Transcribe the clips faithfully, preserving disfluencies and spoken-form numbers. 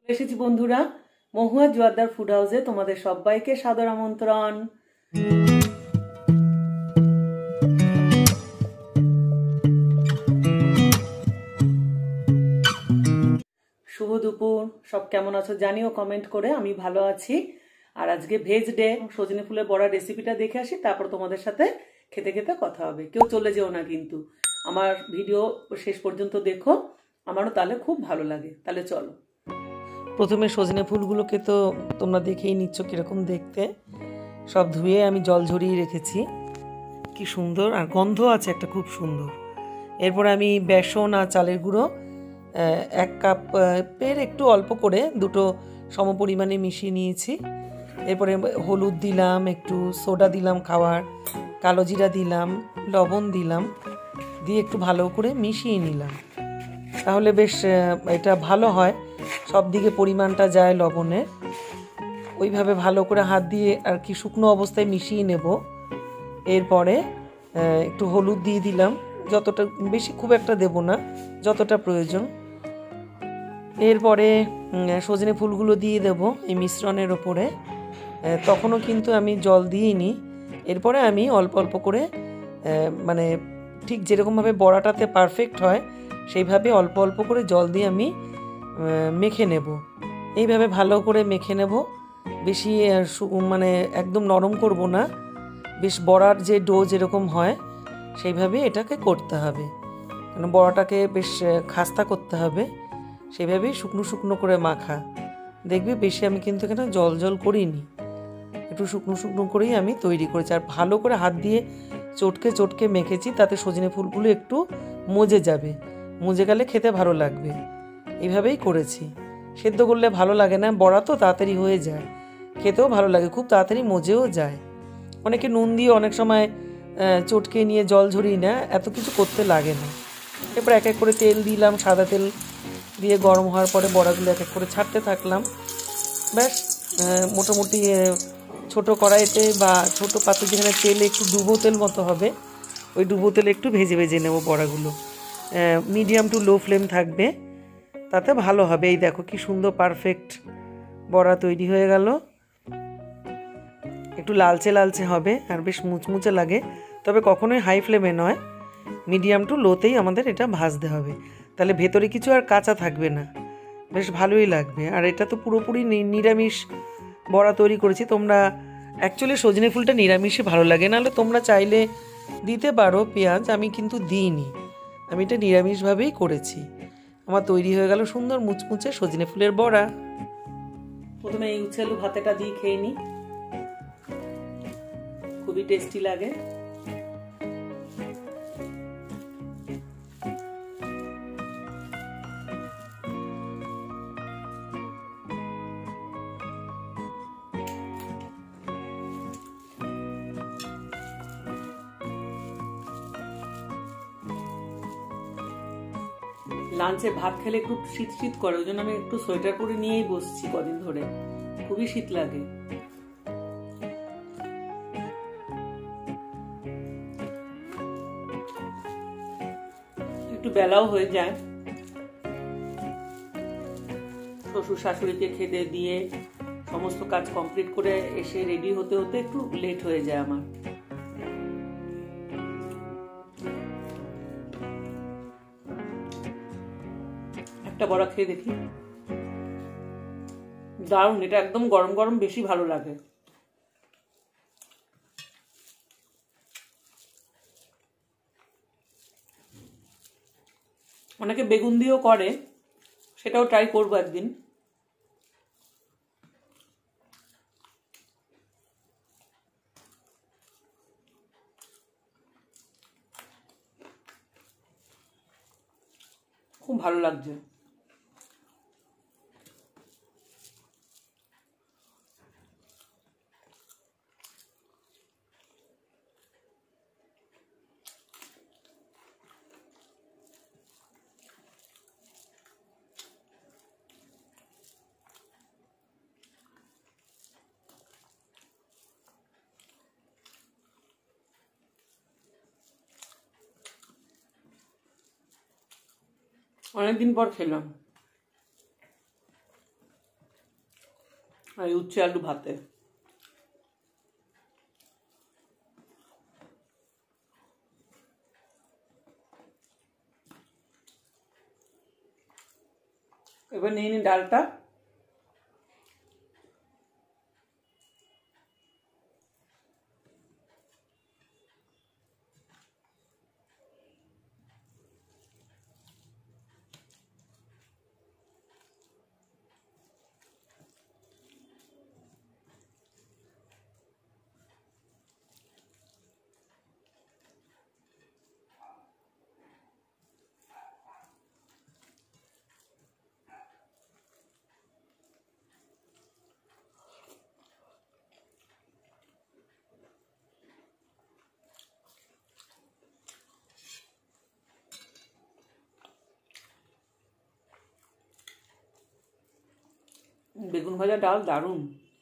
এসেছি বন্ধুরা মহুয়া জোয়ারদার ফুড হাউসে তোমাদের সবাইকে সাদর আমন্ত্রণ। শুভ দুপুর, সব কেমন আছো জানিও কমেন্ট করে। আমি ভালো আছি। আর আজকে ভেজ ডে, সজনে ফুলের বড়া রেসিপিটা দেখে আসি, তারপর তোমাদের সাথে খেতে খেতে কথা হবে। কেউ চলে যেও না কিন্তু, আমার ভিডিও শেষ পর্যন্ত দেখো, আমারও তাহলে খুব ভালো লাগে। তাহলে চলো। প্রথমে সজনে ফুলগুলোকে তো তোমরা দেখেই নিচ্ছ কীরকম দেখতে, সব ধুয়ে আমি জল ঝরিয়ে রেখেছি। কি সুন্দর, আর গন্ধ আছে একটা খুব সুন্দর। এরপর আমি বেসন আর চালের গুঁড়ো এক কাপের একটু অল্প করে দুটো সমপরিমাণে মিশিয়ে নিয়েছি। এরপরে হলুদ দিলাম, একটু সোডা দিলাম খাওয়ার, কালো জিরা দিলাম, লবণ দিলাম, দিয়ে একটু ভালো করে মিশিয়ে নিলাম। তাহলে বেশ এটা ভালো হয়, সব দিকে পরিমাণটা যায় লবণের। ওইভাবে ভালো করে হাত দিয়ে আর কি শুকনো অবস্থায় মিশিয়ে নেব। এরপরে একটু হলুদ দিয়ে দিলাম, যতটা, বেশি খুব একটা দেব না, যতটা প্রয়োজন। এরপরে সজনে ফুলগুলো দিয়ে দেব এই মিশ্রণের ওপরে। তখনও কিন্তু আমি জল দিইনি। এরপরে আমি অল্প অল্প করে, মানে ঠিক যেরকমভাবে বড়াটাতে পারফেক্ট হয় সেইভাবে অল্প অল্প করে জল দিয়ে আমি মেখে নেব। এইভাবে ভালো করে মেখে নেব, বেশি মানে একদম নরম করব না, বেশ বড়ার যে ডো যেরকম হয় সেইভাবে এটাকে করতে হবে। কারণ বড়াটাকে বেশ খাস্তা করতে হবে, সেইভাবেই শুকনো শুকনো করে মাখা। দেখবি বেশি আমি কিন্তু এখানে জল জল করিনি, একটু শুকনো শুকনো করেই আমি তৈরি করেছি। আর ভালো করে হাত দিয়ে চটকে চটকে মেখেছি, তাতে সজনে ফুলগুলো একটু মজে যাবে, মজে গেলে খেতে ভালো লাগবে। এইভাবেই করেছি। সেদ্ধ করলে ভালো লাগে না, বড়া তো তাড়াতাড়ি হয়ে যায়, খেতেও ভালো লাগে, খুব তাড়াতাড়ি মজেও যায়। অনেকে নুন দিয়ে অনেক সময় চটকে নিয়ে জল ঝরিয়ে না, এত কিছু করতে লাগে না। এরপর এক এক করে তেল দিলাম, সাদা তেল দিয়ে গরম হওয়ার পরে বড়াগুলো এক এক করে ছাড়তে থাকলাম। ব্যাস, মোটামুটি ছোট কড়াইতে বা ছোট পাত্রে যেখানে তেল একটু ডুবো তেল মতো হবে, ওই ডুবো তেলে একটু ভেজে ভেজে নেব বড়াগুলো। মিডিয়াম টু লো ফ্লেম থাকবে, তাতে ভালো হবে। এই দেখো কি সুন্দর পারফেক্ট বড়া তৈরি হয়ে গেল। একটু লালচে লালচে হবে আর বেশ মুচমুচে লাগে, তবে কখনোই হাই ফ্লেমে নয়, মিডিয়াম টু লোতেই আমাদের এটা ভাজতে হবে। তাহলে ভেতরে কিছু আর কাঁচা থাকবে না, বেশ ভালোই লাগবে। আর এটা তো পুরোপুরি নিরামিষ বড়া তৈরি করেছি। তোমরা অ্যাকচুয়ালি সজনে ফুলটা নিরামিষই ভালো লাগে, নাহলে তোমরা চাইলে দিতে পারো পেঁয়াজ, আমি কিন্তু দিইনি, আমি এটা নিরামিষভাবেই করেছি। আমার তৈরি হয়ে গেল সুন্দর মুচমুচে সজনে ফুলের বড়া। প্রথমে এই উচ্ছে আলু ভাতেটা দিয়ে খেয়ে নিই, খুবই টেস্টি লাগে। লাঞ্চে ভাত খেলে একটু শীত শীত করে, ওই জন্য আমি একটু সোয়েটার পরে নিয়েই বসছি কদিন ধরে, খুবই শীত লাগে। একটু বেলাও হয়ে যায়, শ্বশুর শাশুড়িকে খেতে দিয়ে সমস্ত কাজ কমপ্লিট করে এসে রেডি হতে হতে একটু লেট হয়ে যায় আমার। একটা বড়া খেয়ে দেখি, দারুণ। এটা একদম গরম গরম বেশি ভালো লাগে। অনেকে বেগুন দিয়েও করে, সেটাও ট্রাই করবো একদিন। খুব ভালো লাগছে। অনেকদিন পর খেলাম। আর উচ্ছে আলু ভাতে। এবার নিয়ে নিই ডালটা। বেগুন ভাজা ডাল দারুণ।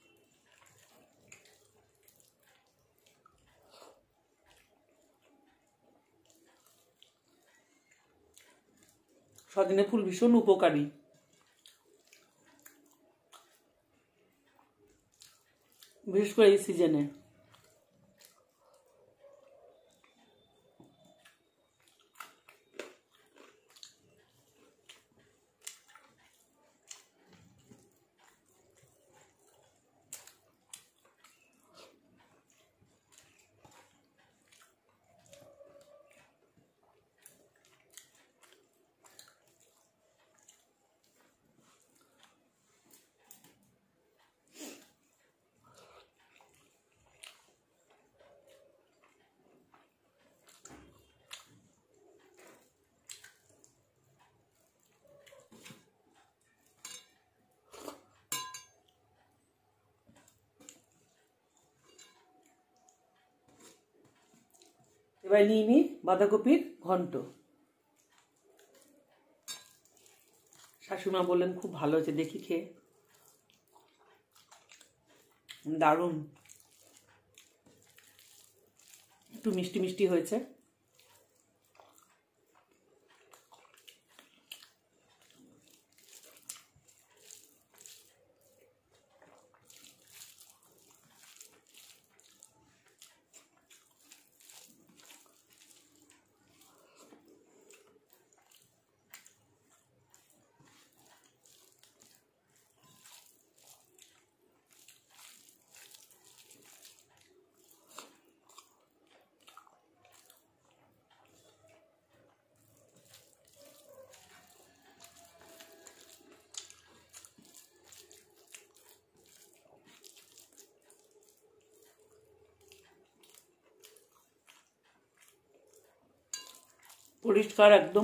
সজনে ফুল ভীষণ উপকারী, বিশেষ করে এই সিজনে। এবার নিয়ে নিই বাঁধাকপির ঘন্ট। শাশুড়িমা বললেন খুব ভালো হয়েছে, দেখি খেয়ে। দারুণ, একটু মিষ্টি মিষ্টি হয়েছে। পরিষ্কার একদম।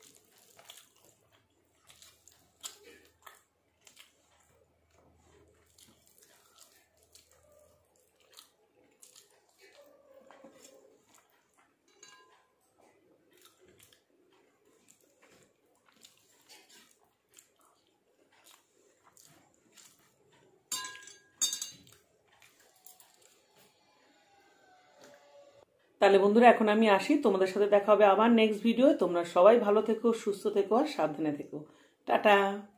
তাহলে বন্ধুরা এখন আমি আসি, তোমাদের সাথে দেখা হবে আবার নেক্সট ভিডিও। তোমরা সবাই ভালো থেকো, সুস্থ থেকো আর সাবধানে থেকো। টাটা।